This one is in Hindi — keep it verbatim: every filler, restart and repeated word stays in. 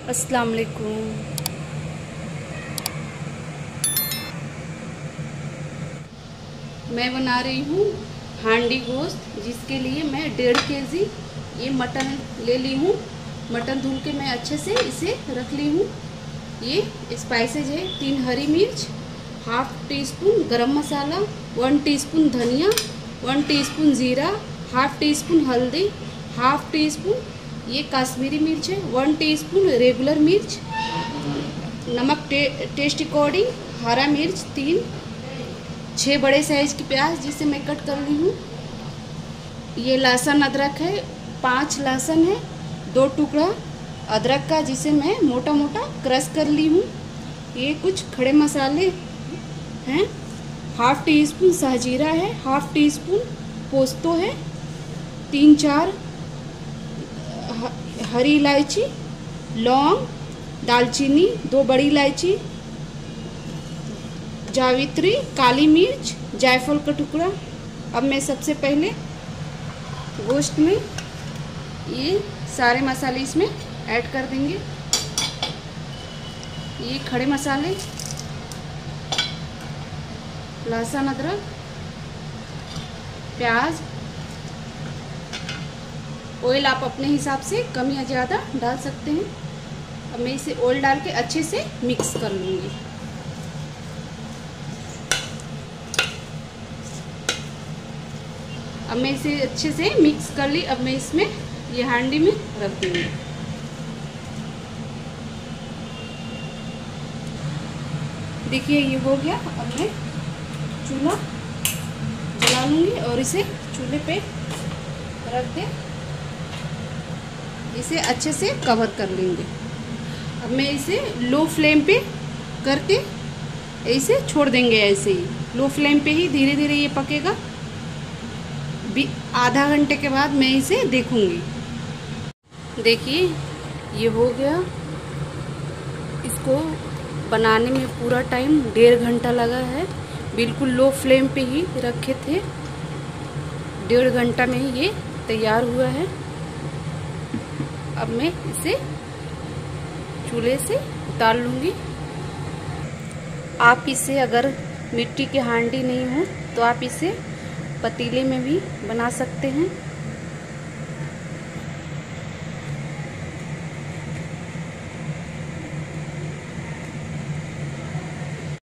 अस्सलाम वालेकुम। मैं बना रही हूँ हांडी गोश्त, जिसके लिए मैं डेढ़ के जी ये मटन ले ली हूँ। मटन धुल के मैं अच्छे से इसे रख ली हूँ। ये स्पाइसेज है, तीन हरी मिर्च, हाफ टी स्पून गरम मसाला, वन टीस्पून धनिया, वन टीस्पून जीरा, हाफ टी स्पून हल्दी, हाफ टी स्पून ये काश्मीरी मिर्च है, वन टीस्पून रेगुलर मिर्च, नमक टे, टेस्ट अकॉर्डिंग, हरा मिर्च तीन, छः बड़े साइज की प्याज जिसे मैं कट कर ली हूँ। ये लहसुन अदरक है, पांच लहसुन है, दो टुकड़ा अदरक का जिसे मैं मोटा मोटा क्रश कर ली हूँ। ये कुछ खड़े मसाले हैं, हाफ टी स्पून सहजीरा है, हाफ टी स्पून पोस्तो है, तीन चार हरी इलायची, लौंग, दालचीनी, दो बड़ी इलायची, जावित्री, काली मिर्च, जायफल का टुकड़ा। अब मैं सबसे पहले गोश्त में ये सारे मसाले इसमें ऐड कर देंगे। ये खड़े मसाले, लहसुन अदरक, प्याज, ऑयल आप अपने हिसाब से कम या ज़्यादा डाल सकते हैं। अब मैं इसे ऑयल डाल के अच्छे से मिक्स कर लूँगी। अब मैं इसे अच्छे से मिक्स कर ली। अब मैं इसमें ये हांडी में रख दूँगी। देखिए ये हो गया। अब मैं चूल्हा जला लूँगी और इसे चूल्हे पे रख दे, इसे अच्छे से कवर कर लेंगे। अब मैं इसे लो फ्लेम पे करके इसे छोड़ देंगे। ऐसे ही लो फ्लेम पे ही धीरे धीरे ये पकेगा। भी आधा घंटे के बाद मैं इसे देखूंगी। देखिए ये हो गया। इसको बनाने में पूरा टाइम डेढ़ घंटा लगा है। बिल्कुल लो फ्लेम पे ही रखे थे। डेढ़ घंटा में ही ये तैयार हुआ है। अब मैं इसे चूल्हे से उतार लूँगी। आप इसे अगर मिट्टी की हांडी नहीं हो तो आप इसे पतीले में भी बना सकते हैं।